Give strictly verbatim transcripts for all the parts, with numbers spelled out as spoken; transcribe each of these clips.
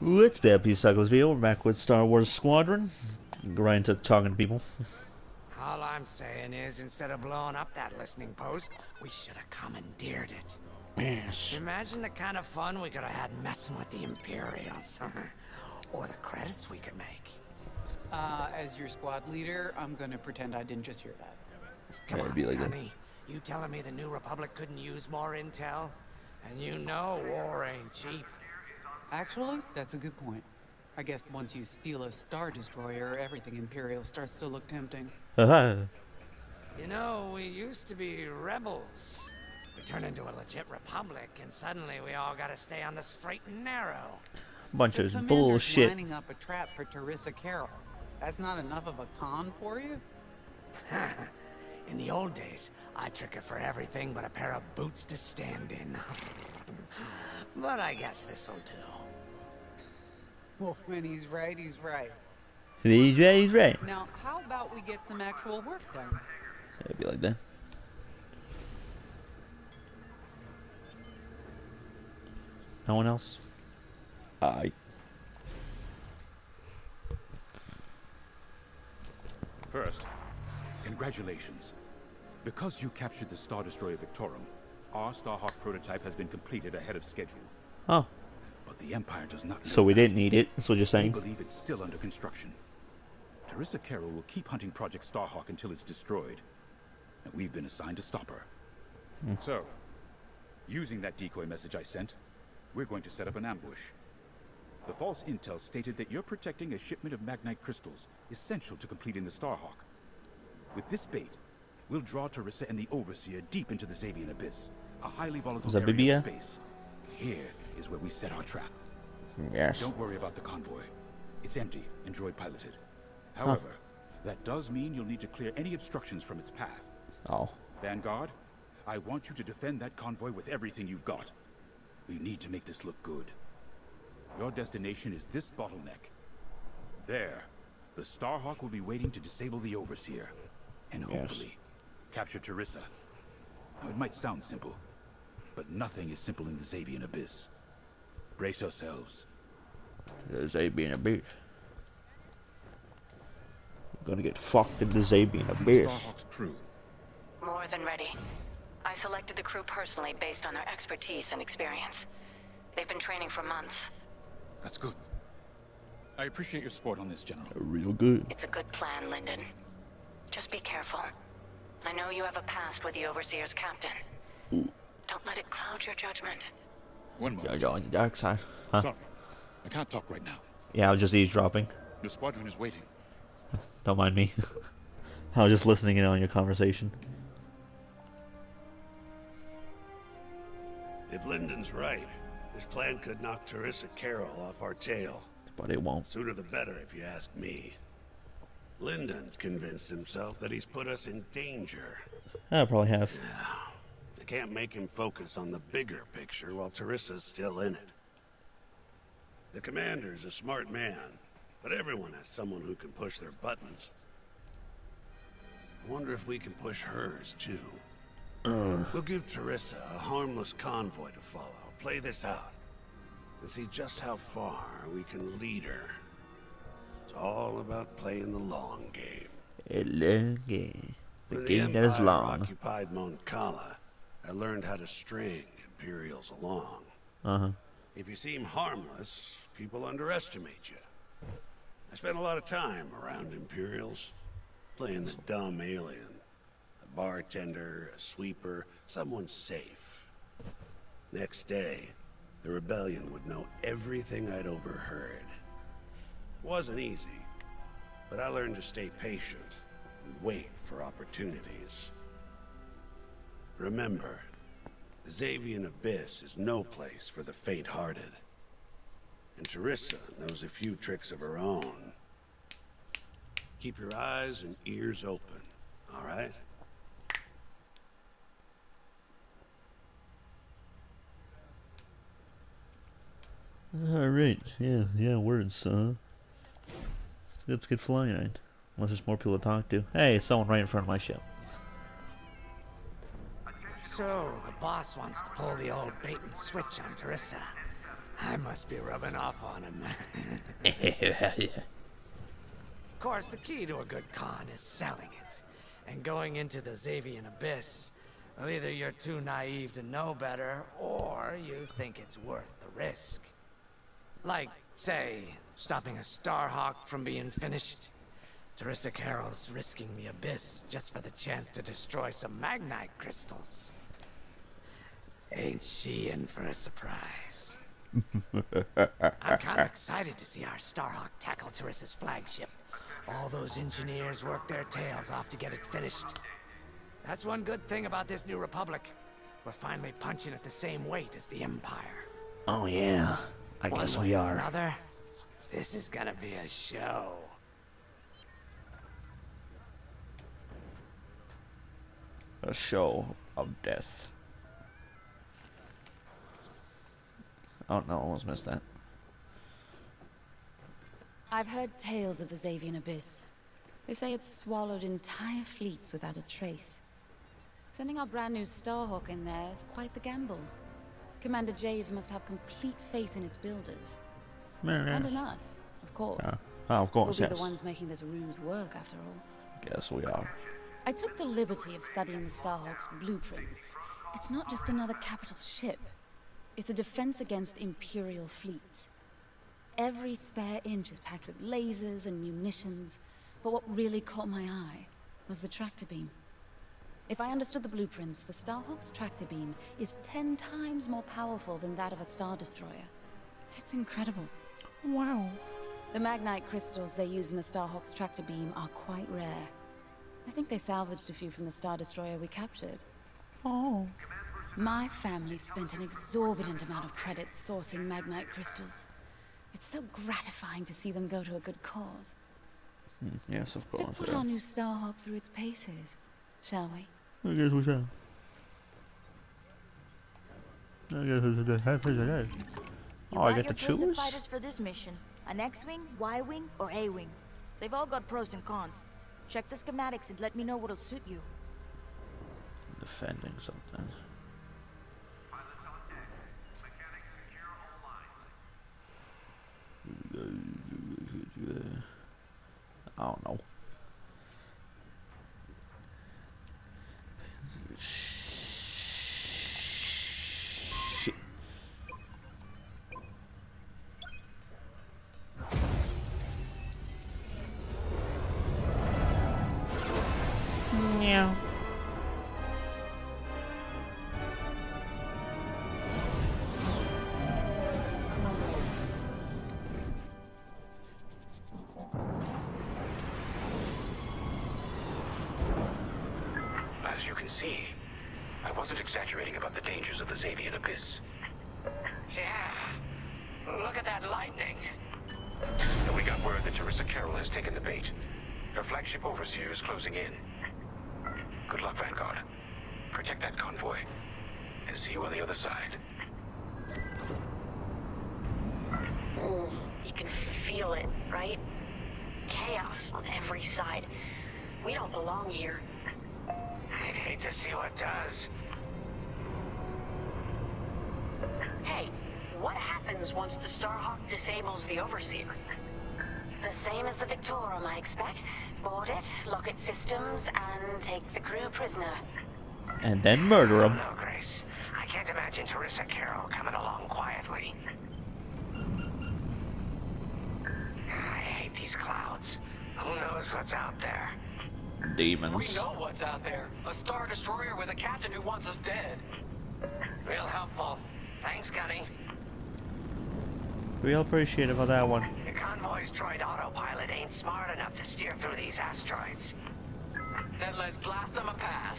What's bad, Peace Cycles video? We're back with Star Wars Squadron. Go right into talking to people. All I'm saying is, instead of blowing up that listening post, we should have commandeered it. Yes. Imagine the kind of fun we could have had messing with the Imperials. Or the credits we could make. Uh, as your squad leader, I'm gonna pretend I didn't just hear that. Come Yeah, on, it'd be like that. Gunny. You telling me the New Republic couldn't use more intel? And you know war ain't cheap. Actually, that's a good point. I guess once you steal a Star Destroyer, everything Imperial starts to look tempting. Haha. You know, we used to be rebels. We turned into a legit republic, and suddenly we all gotta stay on the straight and narrow. Bunch The of commander's bullshit. lining up a trap for Teresa Carroll. That's not enough of a con for you? In the old days, I'd trick her for everything but a pair of boots to stand in. But I guess this'll do. Well, when he's right, he's right. He's right, he's right. Now, how about we get some actual work done? It'd be like that. No one else? Aye. First, congratulations. Because you captured the Star Destroyer Victorum, our Starhawk prototype has been completed ahead of schedule. Oh. But the Empire does not know So we that. didn't need it. That's what you're They saying. believe it's still under construction. Teresa Carroll will keep hunting Project Starhawk until it's destroyed. And we've been assigned to stop her. Hmm. So, using that decoy message I sent, we're going to set up an ambush. The false intel stated that you're protecting a shipment of Magnite crystals, essential to completing the Starhawk. With this bait, we'll draw Teresa and the Overseer deep into the Xavian Abyss, a highly volatile Is that area Bibia? of space. Here is where we set our trap. Yes. Don't worry about the convoy. It's empty and droid piloted. However, that does mean you'll need to clear any obstructions from its path. Oh. Vanguard, I want you to defend that convoy with everything you've got. We need to make this look good. Your destination is this bottleneck. There, the Starhawk will be waiting to disable the Overseer. And Yes. hopefully, capture Teresa. Now, it might sound simple, but nothing is simple in the Xavian Abyss. Brace yourselves. There's Zabian Abyss. We're gonna get fucked in the Zabian Abyss. Starhawk's crew. More than ready. I selected the crew personally based on their expertise and experience. They've been training for months. That's good. I appreciate your support on this, General. Real good. It's a good plan, Lyndon. Just be careful. I know you have a past with the Overseer's captain. Ooh. Don't let it cloud your judgment. One You're moment. on the dark side. Huh? Sorry, I can't talk right now. Yeah, I was just eavesdropping. Your squadron is waiting. Don't mind me. I was just listening in on your conversation. If Lyndon's right, this plan could knock Teresa Carroll off our tail. But it won't. Sooner the better, if you ask me. Lyndon's convinced himself that he's put us in danger. I probably have. I can't make him focus on the bigger picture while Teresa's still in it. The commander's a smart man, but everyone has someone who can push their buttons. I wonder if we can push hers, too. Uh. We'll give Teresa a harmless convoy to follow. Play this out. And see just how far we can lead her. It's all about playing the long game. A long game. The When game the that is Empire long. occupied Mon Cala, I learned how to string Imperials along. Uh-huh. If you seem harmless, people underestimate you. I spent a lot of time around Imperials, playing the dumb alien. A bartender, a sweeper, someone safe. Next day, the rebellion would know everything I'd overheard. It wasn't easy, but I learned to stay patient and wait for opportunities. Remember, the Xavian Abyss is no place for the faint-hearted. And Teresa knows a few tricks of her own. Keep your eyes and ears open, all right? Alright. Yeah, yeah, words, uh. Let's get flying. Unless there's more people to talk to. Hey, someone right in front of my ship. So, the boss wants to pull the old bait and switch on Teresa. I must be rubbing off on him. Yeah. Of course, the key to a good con is selling it. And going into the Xavian Abyss, well, either you're too naive to know better, or you think it's worth the risk. Like, say, stopping a Starhawk from being finished. Teresa Carroll's risking the Abyss just for the chance to destroy some Magnite crystals. Ain't she in for a surprise? I'm kinda excited to see our Starhawk tackle Teresa's flagship. All those engineers work their tails off to get it finished. That's one good thing about this new Republic. We're finally punching at the same weight as the Empire. Oh yeah, I One guess way we or are. Another, this is gonna be a show. A show of death. Oh no, I almost missed that. I've heard tales of the Xavian Abyss. They say it's swallowed entire fleets without a trace. Sending our brand new Starhawk in there is quite the gamble. Commander Javes must have complete faith in its builders. And in us, of course. Yeah. Oh, of course, We'll be yes. the ones making this ruse work, after all. Guess we are. I took the liberty of studying the Starhawk's blueprints. It's not just another capital ship. It's a defense against Imperial fleets. Every spare inch is packed with lasers and munitions, but what really caught my eye was the tractor beam. If I understood the blueprints, the Starhawk's tractor beam is ten times more powerful than that of a Star Destroyer. It's incredible. Wow. The Magnite crystals they use in the Starhawk's tractor beam are quite rare. I think they salvaged a few from the Star Destroyer we captured. Oh. My family spent an exorbitant amount of credits sourcing Magnite crystals. It's so gratifying to see them go to a good cause. Hmm, yes, of course. Let's put yeah. our new Starhawk through its paces, shall we? I guess we shall. I guess we shall. You Oh, I got get your to choice of choose? fighters for this mission. An X-Wing, Y-Wing, or A-Wing. They've all got pros and cons. Check the schematics and let me know what'll suit you. Defending something. I don't know. Shit. Meow. As you can see, I wasn't exaggerating about the dangers of the Xavian Abyss. Yeah. Look at that lightning. And we got word that Teresa Carroll has taken the bait. Her flagship Overseer is closing in. Good luck, Vanguard. Protect that convoy. And see you on the other side. Ooh, you can feel it, right? Chaos on every side. We don't belong here. I'd hate to see what does. Hey, what happens once the Starhawk disables the Overseer? The same as the Victorum, I expect. Board it, lock its systems, and take the crew prisoner. And then murder him. No, Grace. I can't imagine Teresa Carroll coming along quietly. I hate these clouds. Who knows what's out there? Demons. We know what's out there. A Star Destroyer with a captain who wants us dead. Real helpful. Thanks, Gunny. Real appreciative of that one. The convoy's droid autopilot ain't smart enough to steer through these asteroids. Then let's blast them a path.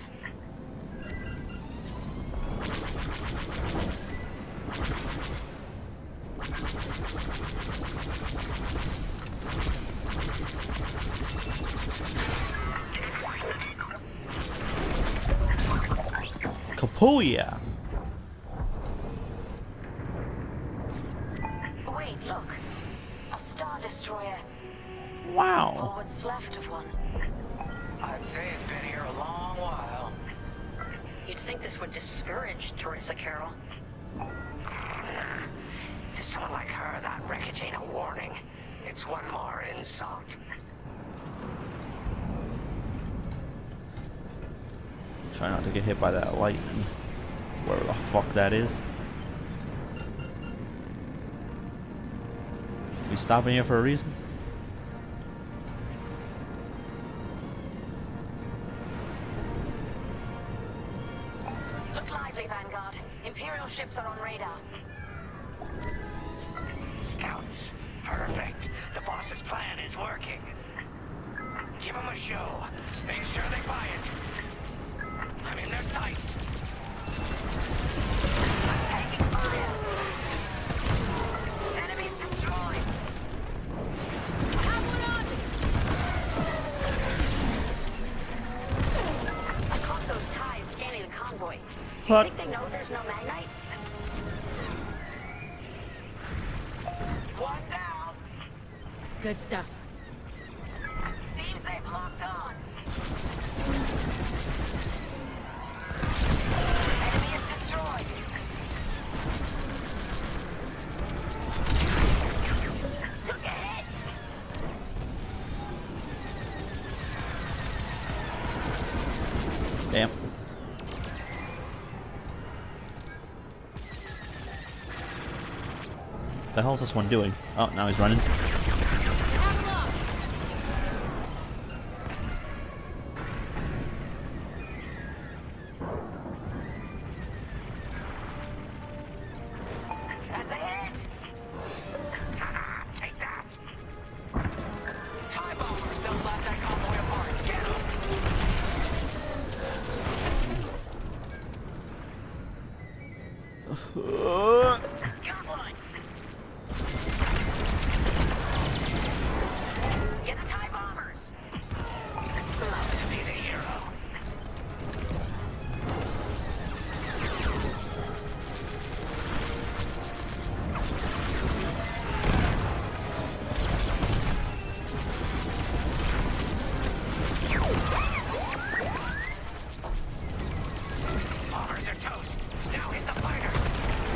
Kapuya. Wait, look. A Star Destroyer. Or Wow. what's left of one. I'd say it's been here a long while. You'd think this would discourage Teresa Carroll. To someone like her, that wreckage ain't a warning. It's one more insult. Try not to get hit by that lightning. Wherever the fuck that is. We stopping here for a reason? Look lively, Vanguard. Imperial ships are on radar. Scouts. Perfect. The boss's plan is working. Give them a show. Make sure they buy it. I'm in their sights. I'm taking fire. Enemies destroyed. I have one on me. I caught those ties scanning the convoy. Do you What? think they know there's no Magnite? One down. Good stuff. Seems they've locked on. Enemy is destroyed. Took a hit. Damn. The hell's this one doing? Oh, now he's running. That's a hit. Haha, take that. Tie bombers. They'll blast that convoy apart. Get them. Got one. Get the TIE bombers. Love to be the hero. Bombers are toast. Now hit the fighters.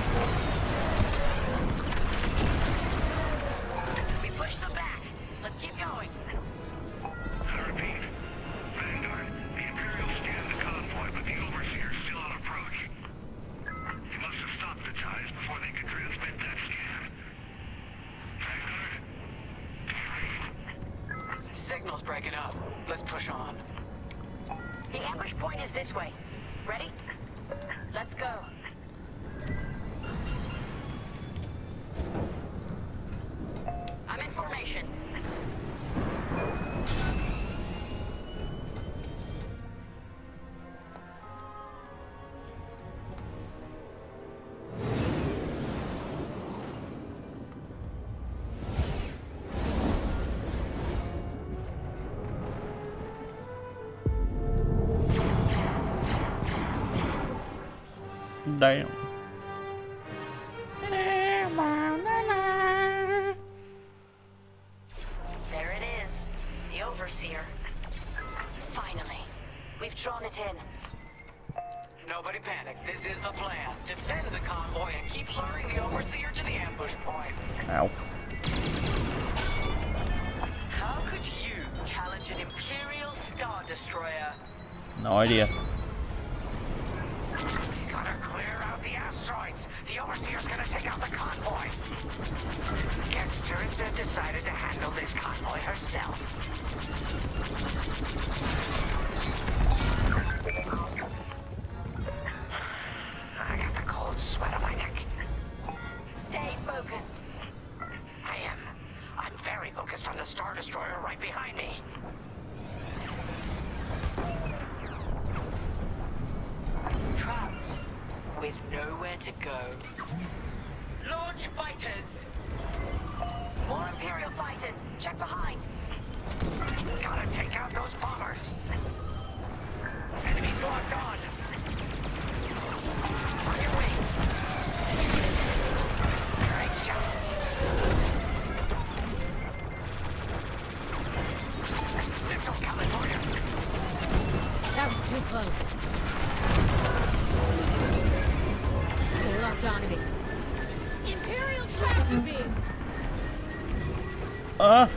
We pushed them back. Let's keep going. I repeat. Vanguard, the Imperials scanned the convoy, but the Overseer's still on approach. You must have stopped the ties before they could transmit that scan. Vanguard? Signal's breaking up. Let's push on. The ambush point is this way. Ready? Let's go. I'm in formation. Damn. There it is. The Overseer. Finally. We've drawn it in. Nobody panic. This is the plan. Defend the convoy and keep luring the Overseer to the ambush point. Ow. How could you challenge an Imperial Star Destroyer? No idea. Gotta clear out the asteroids. The Overseer's gonna take out the convoy. Guess Teresa decided to handle this convoy herself. I got the cold sweat on my neck. Stay focused. I am. I'm very focused on the Star Destroyer right behind me. Trapped. With nowhere to go. Launch fighters! More Imperial fighters. Check behind. Gotta take out those bombers. Enemies locked on. On your way. Great shot. Missile coming for you. That was too close. They locked onto me. Imperial trap! Uh.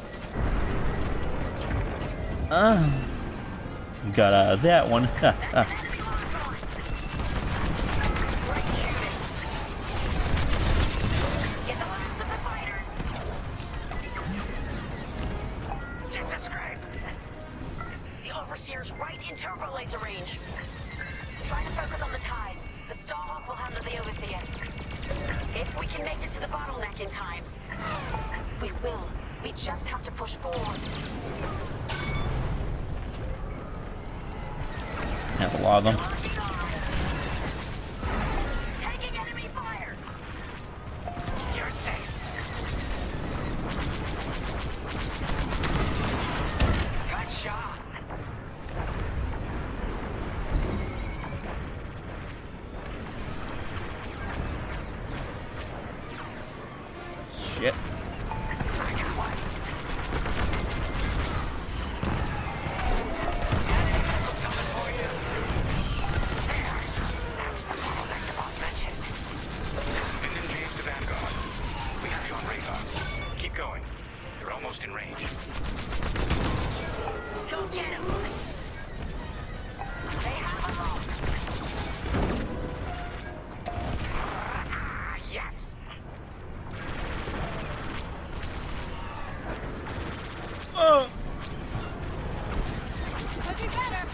Uh. Got out of that one. Jesus Christ. The Overseer's right in turbo laser range. Try to focus on the ties. The Starhawk will handle the Overseer. If we can make it to the bottleneck in time. We will. We just have to push forward. Have a lot of them. Taking enemy fire. You're safe. Good shot. Shit. I got one. Going. You're almost in range. Go get him. They have a lock. Ah, yes. Oh. Could be better.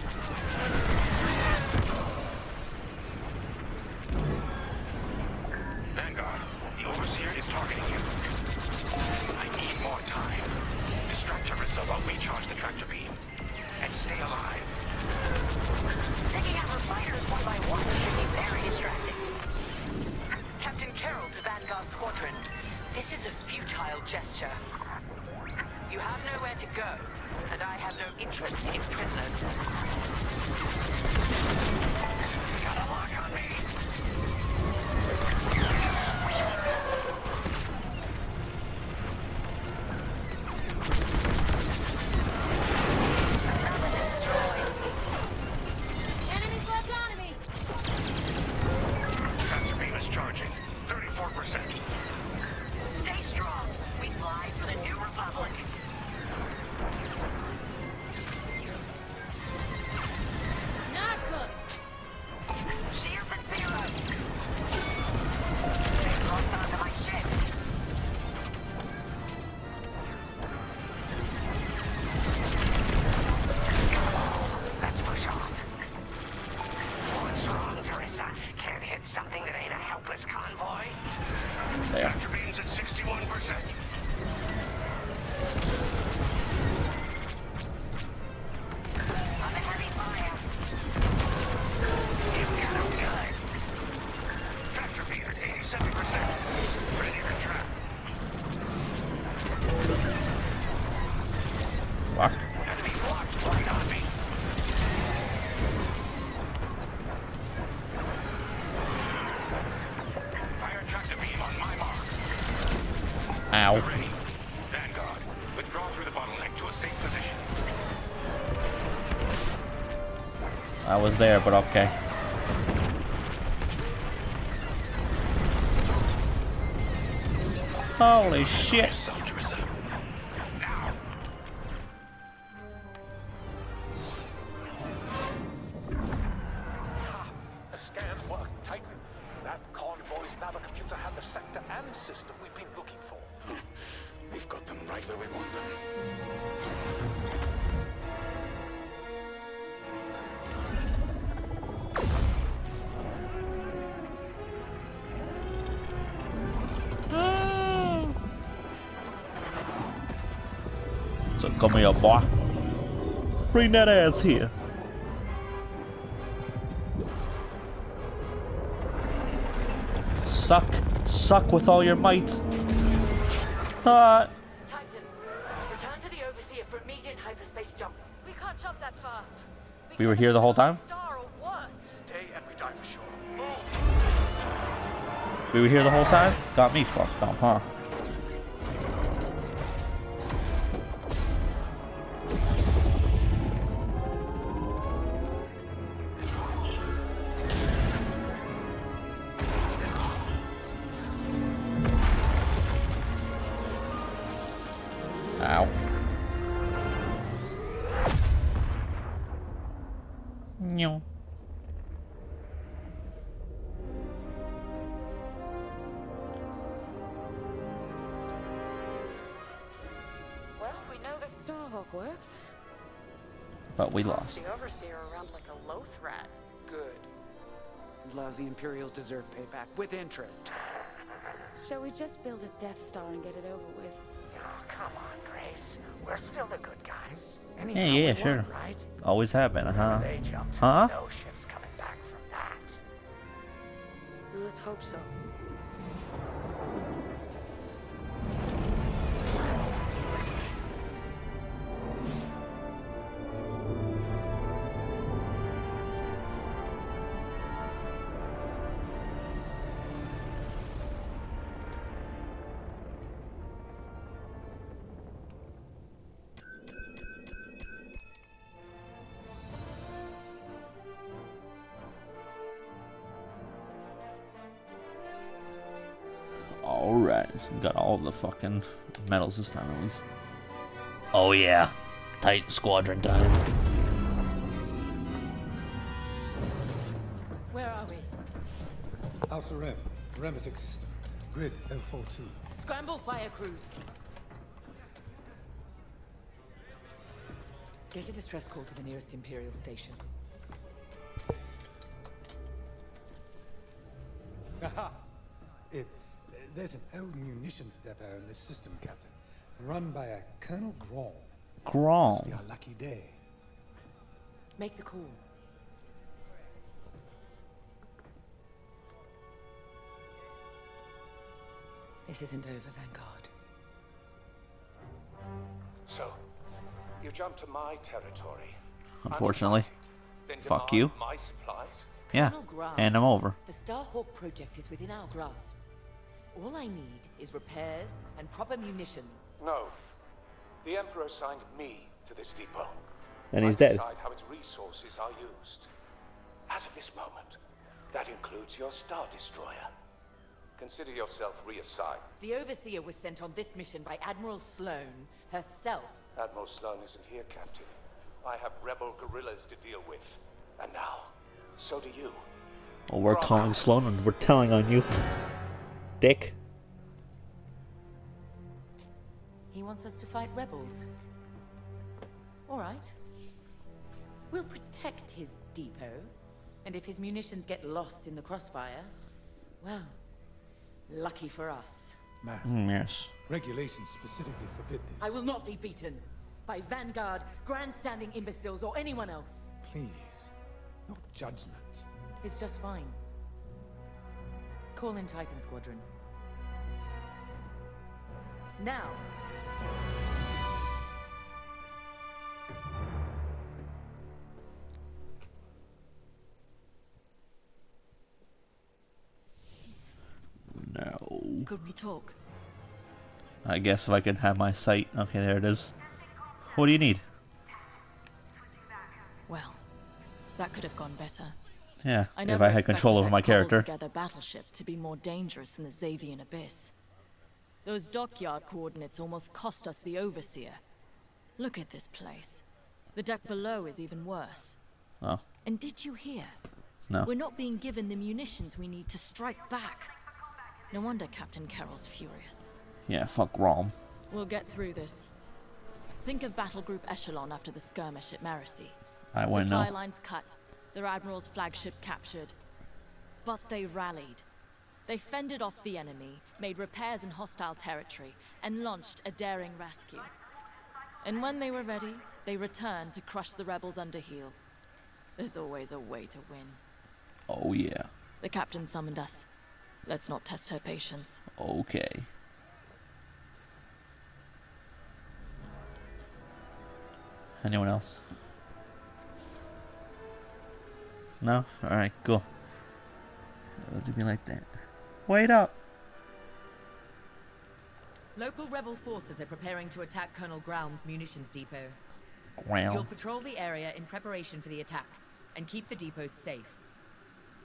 Vanguard, the Overseer is targeting you. I need more time. Distract her so I'll recharge the tractor beam. And stay alive. Taking out her fighters one by one should be very distracting. Captain Carroll to Vanguard Squadron. This is a futile gesture. You have nowhere to go, and I have no interest in prisoners. Got a lock on me. Stay strong. We fly for the New Republic. Not good. Shields at zero. They locked onto my ship. Come on, let's push on. What's wrong, Teresa? Can't hit something that ain't a helpless convoy? There. Tractor beams at sixty-one percent. On the heavy fire. You got him good. Tractor beam at eighty-seven percent. Ready to trap. Fuck. Enemies locked right on me. Fire tractor beam on my mark. Ow. Ready. Vanguard, withdraw through the bottleneck to a safe position. I was there, but okay. Holy shit. Yourself, Teresa. Now. The scans work, Titan. That convoy's navicomputer had the sector and system we've been looking for. We've got them right where we want them. So come here, boy. Bring that ass here. Suck, suck with all your might. Ah. Titan, return to the Overseer for immediate hyperspace jump. We can't jump that fast. We were here the whole time? Star or worse. Stay and we die for sure. Move! We were here the whole time? Got me fucked up, huh? Ow. No. Well, we know the Starhawk works. But we lost. The Overseer around like a loath rat. Good. Lousy Imperials deserve payback, with interest. Shall we just build a Death Star and get it over with? Oh, come on, Grace. We're still the good guys. Yeah, Anyhow, yeah, we sure. won, right? Always have been, huh? They jumped. Huh? No ships coming back from that. Let's hope so. Alright, we got all the fucking medals this time at least. Oh yeah, Titan Squadron time. Where are we? Alpha Rem, Remetic system, grid L forty-two. Scramble fire crews. Get a distress call to the nearest Imperial station. Aha! It, there's an old munitions depot in this system, Captain. Run by a Colonel Grom. Grom. Must be our lucky day. Make the call. This isn't over, Vanguard. So, you jumped to my territory. Unfortunately. Then Fuck demand you. my supplies? Yeah, Colonel Grant, and I'm over. The Starhawk project is within our grasp. All I need is repairs and proper munitions. No. The Emperor assigned me to this depot. And he's I dead. decide how its resources are used. As of this moment, that includes your Star Destroyer. Consider yourself reassigned. The Overseer was sent on this mission by Admiral Sloane herself. Admiral Sloane isn't here, Captain. I have rebel guerrillas to deal with. And now, so do you. Well, we're calling Sloan and we're telling on you. Dick. He wants us to fight rebels. All right. We'll protect his depot. And if his munitions get lost in the crossfire, well, lucky for us. Man, Mm, yes. regulations specifically forbid this. I will not be beaten by Vanguard, grandstanding imbeciles, or anyone else. Please, not judgment. It's just fine. Call in Titan Squadron. Now. No. Could we talk? I guess if I could have my sight. Okay, there it is. What do you need? Well, that could have gone better. Yeah, I if never I had control over expected my that character. cobbled-together battleship to be more dangerous than the Xavian Abyss. Those dockyard coordinates almost cost us the Overseer. Look at this place. The deck below is even worse. Oh. And did you hear? No. We're not being given the munitions we need to strike back. No wonder Captain Carroll's furious. Yeah, fuck Rom. We'll get through this. Think of Battle Group Echelon after the skirmish at Marasi. I wouldn't Supply know. lines cut, their admiral's flagship captured. But they rallied. They fended off the enemy, made repairs in hostile territory, and launched a daring rescue. And when they were ready, they returned to crush the rebels under heel. There's always a way to win. Oh yeah. The captain summoned us. Let's not test her patience. Okay. Anyone else? No? Alright, cool. It'll do me like that. Wait up! Local rebel forces are preparing to attack Colonel Graum's munitions depot. Graum. You'll patrol the area in preparation for the attack, and keep the depot safe.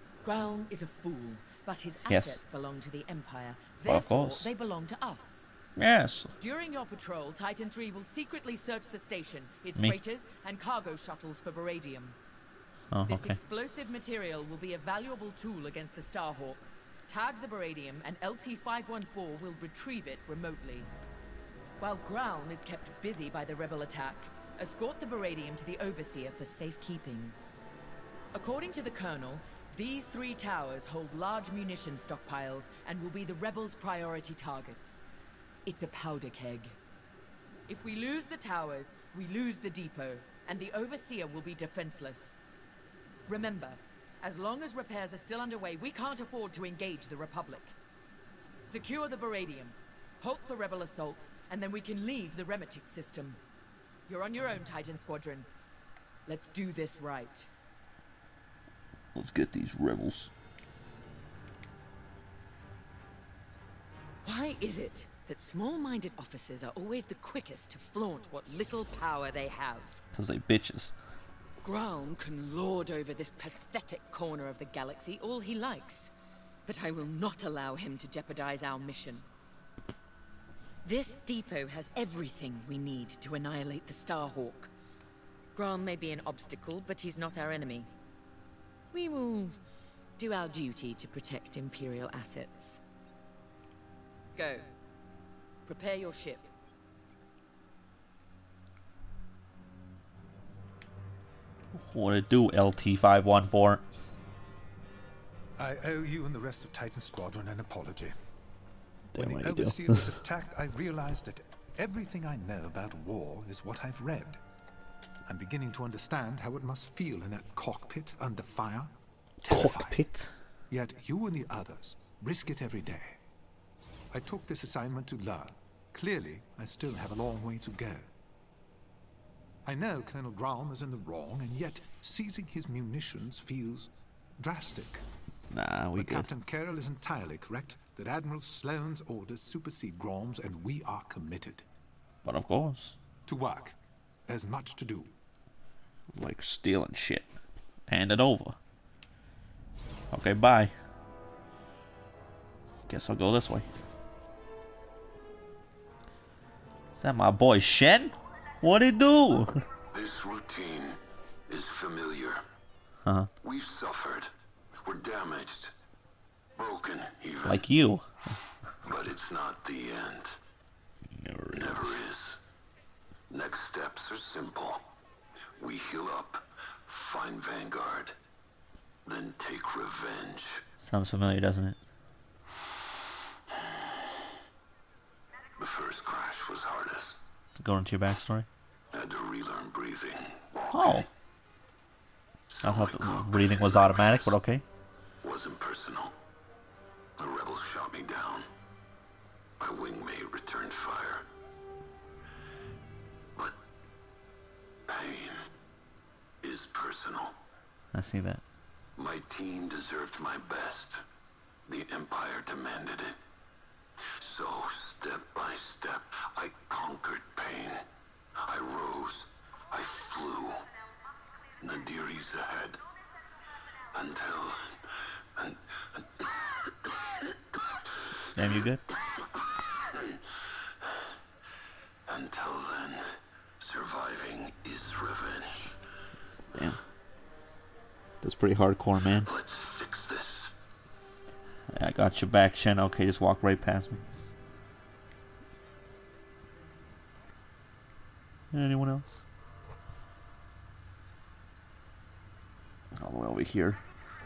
Graum is a fool, but his Yes. assets belong to the Empire. Well, of Therefore, course. they belong to us. Yes. During your patrol, Titan three will secretly search the station, its Me. freighters, and cargo shuttles for Baradium. Oh, This okay. explosive material will be a valuable tool against the Starhawk. Tag the Baradium, and L T five one four will retrieve it remotely. While Gralm is kept busy by the rebel attack, escort the Baradium to the Overseer for safekeeping. According to the Colonel, these three towers hold large munition stockpiles and will be the rebels' priority targets. It's a powder keg. If we lose the towers, we lose the depot, and the Overseer will be defenseless. Remember, as long as repairs are still underway, we can't afford to engage the Republic. Secure the Baradium, halt the rebel assault, and then we can leave the Remetic system. You're on your own, Titan Squadron. Let's do this right. Let's get these rebels. Why is it that small-minded officers are always the quickest to flaunt what little power they have? Because they bitches. Gralm can lord over this pathetic corner of the galaxy all he likes. But I will not allow him to jeopardize our mission. This depot has everything we need to annihilate the Starhawk. Gralm may be an obstacle, but he's not our enemy. We will do our duty to protect Imperial assets. Go. Prepare your ship. What it do, L T five one four? I owe you and the rest of Titan Squadron an apology. Damn When right the you do. Overseer was attacked, I realized that everything I know about war is what I've read. I'm beginning to understand how it must feel in that cockpit under fire. Cockpit? Yet you and the others risk it every day. I took this assignment to learn. Clearly, I still have a long way to go. I know Colonel Gralm is in the wrong, and yet seizing his munitions feels drastic. Nah, we but good. Captain Carroll is entirely correct that Admiral Sloane's orders supersede Gralm's, and we are committed. But of course. To work. There's much to do. Like stealing shit. Hand it over. Okay, bye. Guess I'll go this way. Is that my boy Shen? What'd he do? This routine is familiar. Huh? We've suffered. We're damaged. Broken, even. Like you. But it's not the end. Never is. Never is. Next steps are simple. We heal up, find Vanguard, then take revenge. Sounds familiar, doesn't it? The first crash was hardest. Go into your backstory. Had to relearn breathing. Oh. I thought the breathing was automatic, but okay. Wasn't personal. The rebels shot me down. My wingmate returned fire. But pain is personal. I see that. My team deserved my best. The Empire demanded it. So, step by step, I conquered pain. I rose. I flew. Nadiri's ahead. Until... Un, un, Damn, you good? Until then, surviving is revenge. Damn. That's pretty hardcore, man. Let's fix this. I got your back, Shen. Okay, just walk right past me. Anyone else? All the way over here.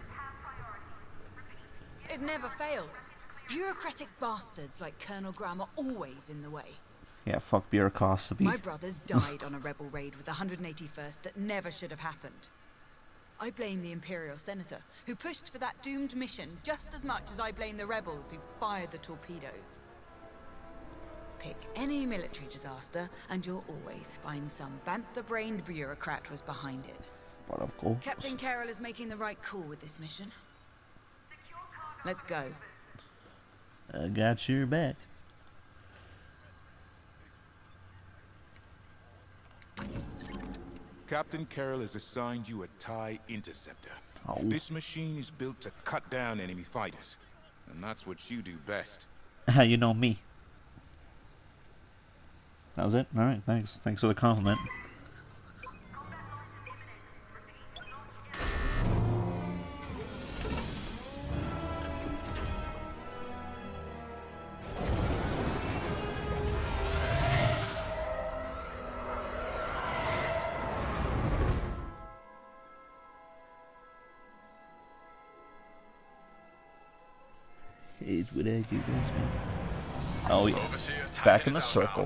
It never fails. Bureaucratic bastards like Colonel Graham are always in the way. Yeah, fuck bureaucracy. My brothers died on a rebel raid with the one hundred eighty-first that never should have happened. I blame the Imperial Senator, who pushed for that doomed mission just as much as I blame the rebels who fired the torpedoes. Pick any military disaster, and you'll always find some bantha-brained bureaucrat was behind it. But of course. Captain Carroll is making the right call with this mission. Let's go. I got your back. Captain Carroll has assigned you a TIE Interceptor. Oh. This machine is built to cut down enemy fighters, and that's what you do best. You know me. That was it? Alright, thanks. Thanks for the compliment. Here's what I do, does me. Oh yeah, back in the circle.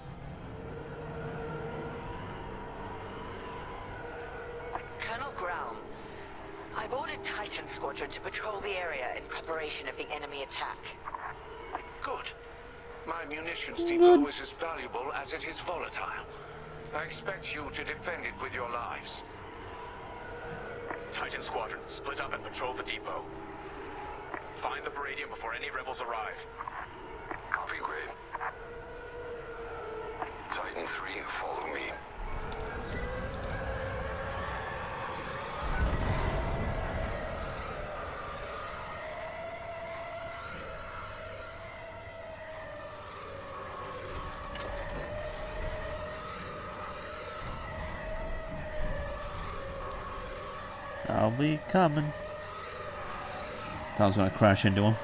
Colonel Graum, I've ordered Titan Squadron to patrol the area in preparation of the enemy attack. Good. My munitions depot is as valuable as it is volatile. I expect you to defend it with your lives. Titan Squadron, split up and patrol the depot. Find the Baradium before any rebels arrive. Copy, Gray. Titan three, follow me. I'll be coming. I was gonna crash into him.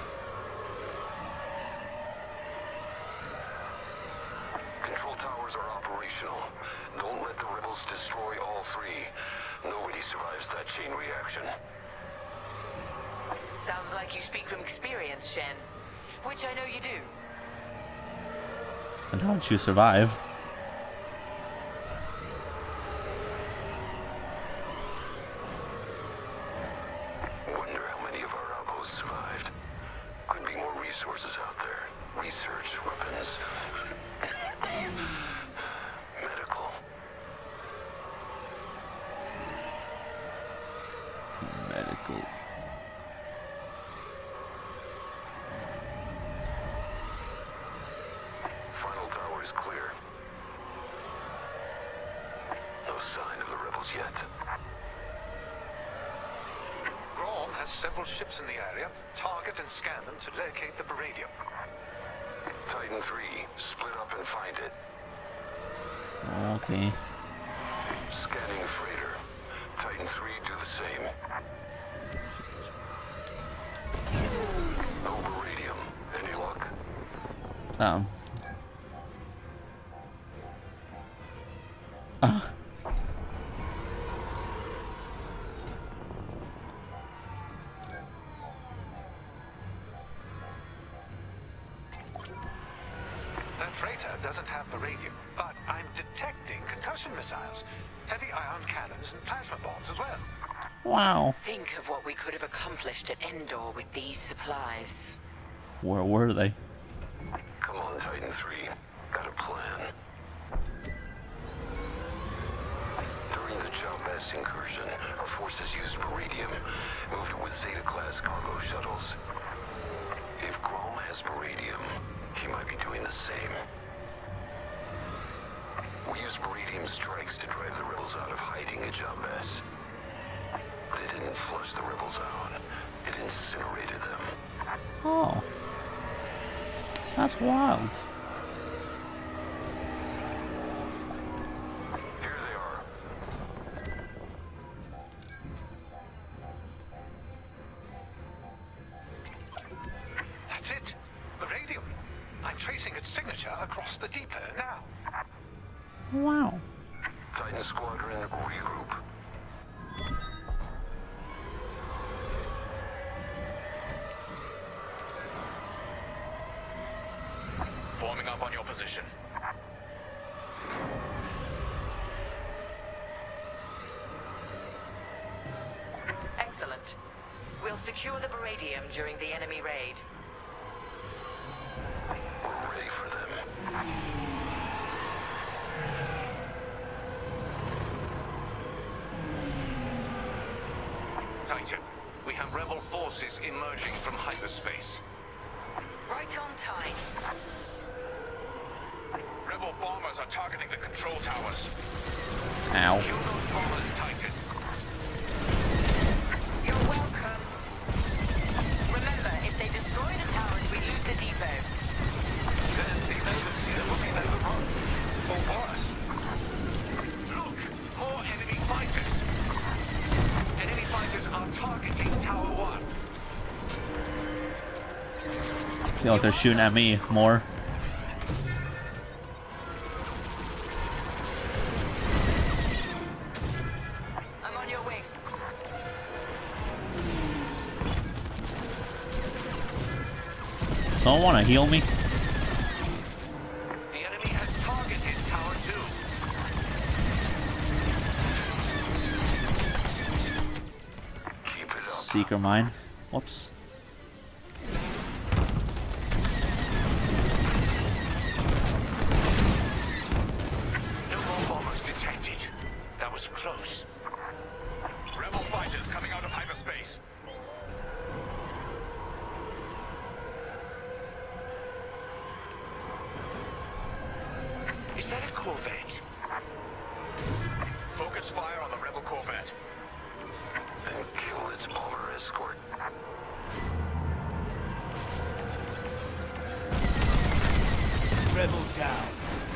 Control towers are operational. Don't let the rebels destroy all three. Nobody survives that chain reaction. Sounds like you speak from experience, Shen. Which I know you do. And how did you survive? Survived. Could be more resources out there. Research, weapons, medical. Medical. Final tower is clear. No sign of the rebels yet. Graum has several ships in the area. Target and scan them to locate the Baradium. Titan three, split up and find it. Okay. Scanning freighter. Titan three, do the same. No Baradium. Any luck? Um. Ah. That freighter doesn't have Baradium, but I'm detecting concussion missiles, heavy ion cannons, and plasma bombs as well. Wow. Think of what we could have accomplished at Endor with these supplies. Where were they? Come on, Titan three. Got a plan. During the Jabez incursion, our forces used Baradium, moved it with Zeta-class cargo shuttles. If Graum has Baradium, he might be doing the same. We used Baradium strikes to drive the rebels out of hiding at Jabez. But it didn't flush the rebels out. It incinerated them. Oh. That's wild. Here they are. That's it. Baradium. I'm tracing its signature across the depot now. Wow. Titan Squadron, regroup. Forming up on your position. Excellent. We'll secure the Baradium during the enemy raid. We're ready for them. Titan, we have rebel forces emerging from hyperspace. Right on time. Rebel bombers are targeting the control towers. Ow. Kill those bombers, Titan. You're welcome. Remember, if they destroy the towers, we lose the depot. Then the Overseer will be overrun. feel like they're shooting at me more. I'm on your wing. Someone want to heal me? The enemy has targeted Tower two. Seeker mine. Whoops. No more bombers detected. That was close. Rebel fighters coming out of hyperspace. Is that a Corvette? Focus fire on the rebel Corvette. And kill its bomber escort. Rebel down.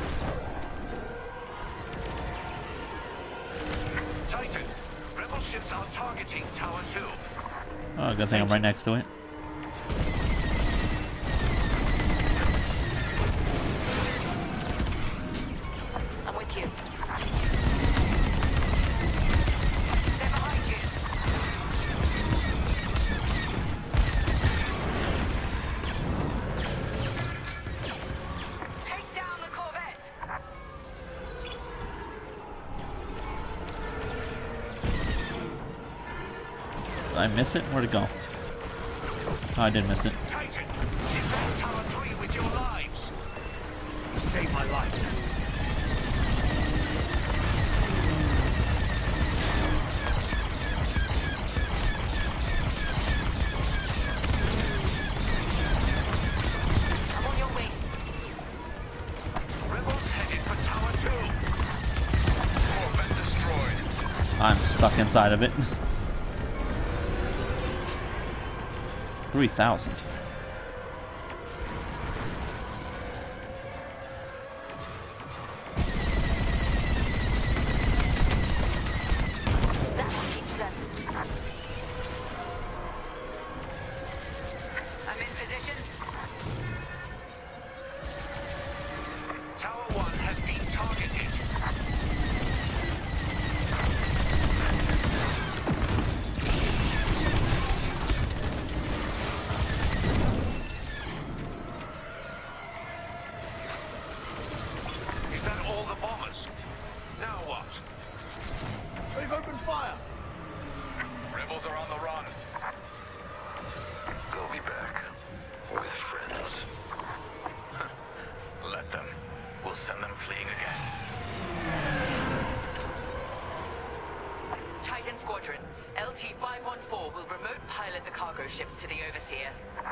Titan, rebel ships are targeting Tower two. Oh, good thing I'm right next to it. I'm with you. They're behind you. Take down the Corvette. Did I miss it? Where'd it go? Oh, I did miss it. Titan, defend Tower three with your lives. You saved my life. I'm on your wing. Rebels headed for Tower two. Corvette destroyed. I'm stuck inside of it. three thousand. That will teach them. I'm in position. Tower one has been targeted. Is that all the bombers? Now what? They've opened fire. Rebels are on the run. They'll be back. With friends. Let them. We'll send them fleeing again. Titan Squadron, L T five one four will remote pilot the cargo ships to the Overseer.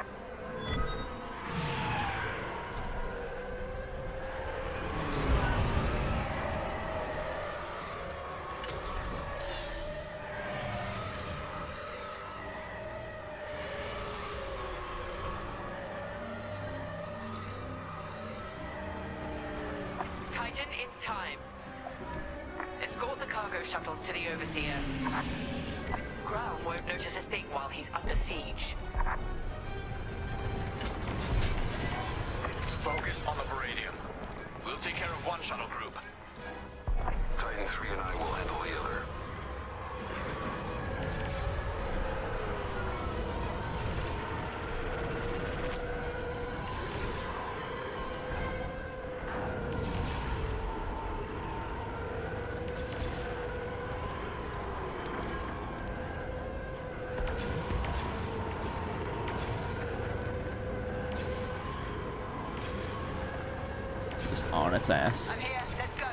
Titan, it's time. Escort the cargo shuttles to the Overseer. Ground won't notice a thing while he's under siege. Focus on the Baradium. We'll take care of one shuttle group. Titan three and I will handle the other. Just on its ass. I'm here. Let's go.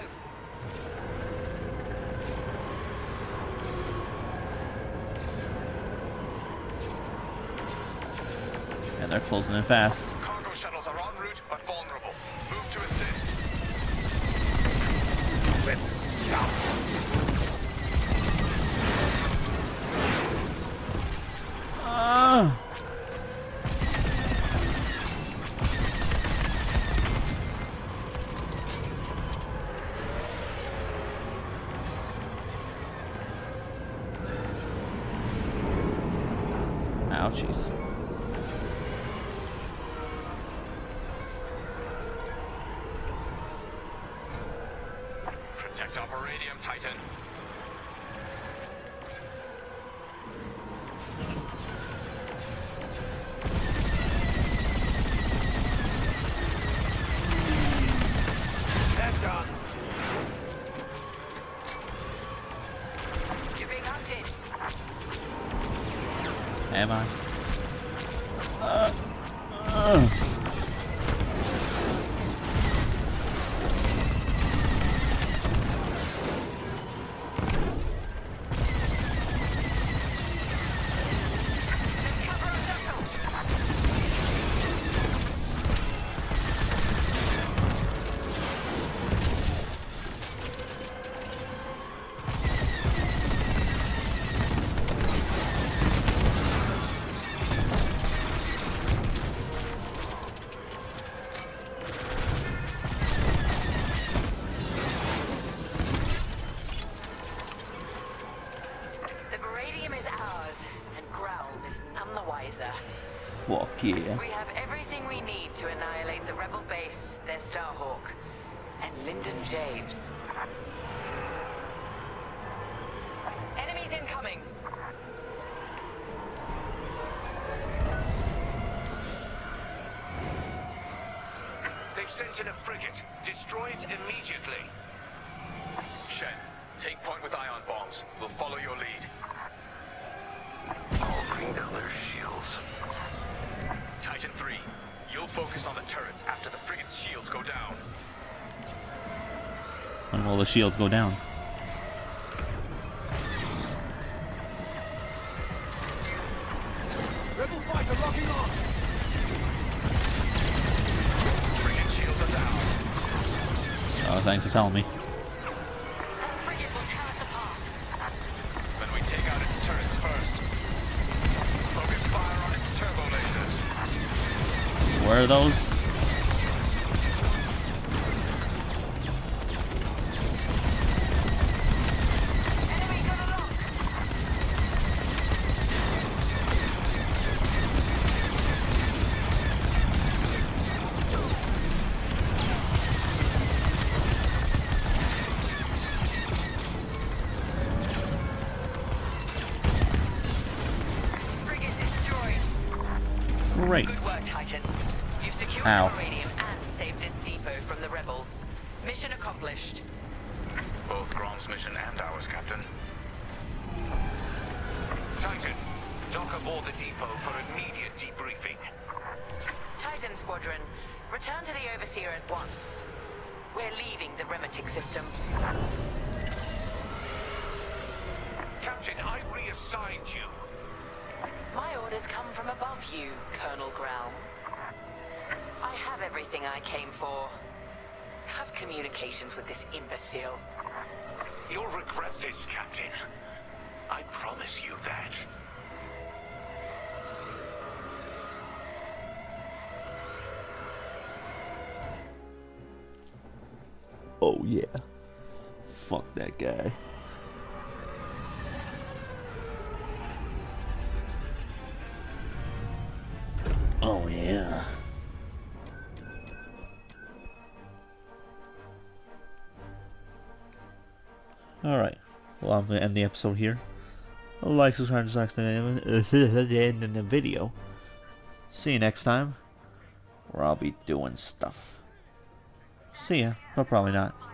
And they're closing in fast. Cargo shuttles are en route, but vulnerable. Move to assist. Let's stop. Ah! Ouchies. radium, Titan. That's done. You're being hunted. Am I? Uh, uh. Let's cover our shuttle. The Baradium is ours, and Gralm is none the wiser. Fuck yeah. We have everything we need to annihilate the Rebel base, their Starhawk, and Lyndon James. Enemies incoming! They've sent in a frigate. Destroy it immediately. Shen, take point with ion bombs. We'll follow your lead. All green color shields. Titan three, you'll focus on the turrets after the frigate's shields go down. When will the shields go down? Rebel fighter locking on. Frigate shields are down. Oh, thanks for telling me. That frigate will tear us apart. Then we take out its turrets first. Focus fire on its turbo lasers. Where are those? Enemy gun along! Frigate destroyed. Great. Good work, Titan. You've secured Ow. the Baradium and saved this depot from the rebels. Mission accomplished. Both Grom's mission and ours, Captain. Titan, dock aboard the depot for immediate debriefing. Titan Squadron, return to the Overseer at once. We're leaving the Remetic system. Captain, I reassigned you. My orders come from above you, Colonel Gralm. I have everything I came for. Cut communications with this imbecile. You'll regret this, Captain. I promise you that. Oh yeah. Fuck that guy. Oh yeah. Alright. Well, I'm going to end the episode here. Like, subscribe, to the end of the video. See you next time, where I'll be doing stuff. See ya, but probably not.